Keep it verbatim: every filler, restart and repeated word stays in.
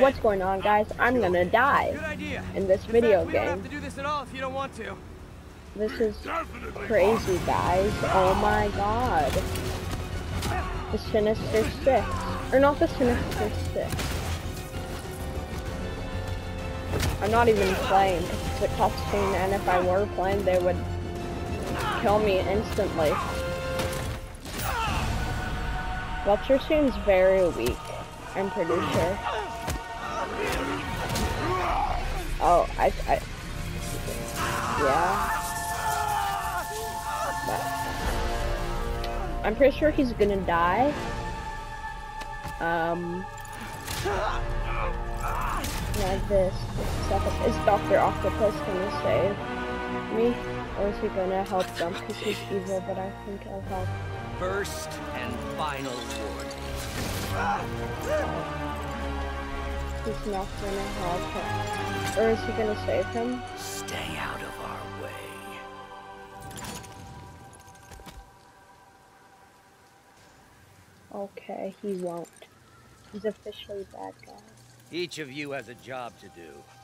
What's going on, guys? I'm gonna die in this video we don't game. have to do this at all if you don't want to. This is crazy, guys. Oh my god. The Sinister Six. Or not the Sinister Six. I'm not even playing because it's a cutscene, and if I were playing, they would kill me instantly. Vulture seems very weak, I'm pretty sure. Oh, I, I, yeah. But I'm pretty sure he's gonna die. Um, like this. Is Doctor Octopus gonna save me? Or is he gonna help them because he's evil, but I think I'll help. First and final warning. He's not gonna help him. Or is he gonna save him? Stay out of our way. Okay, he won't. He's officially bad guy. Each of you has a job to do.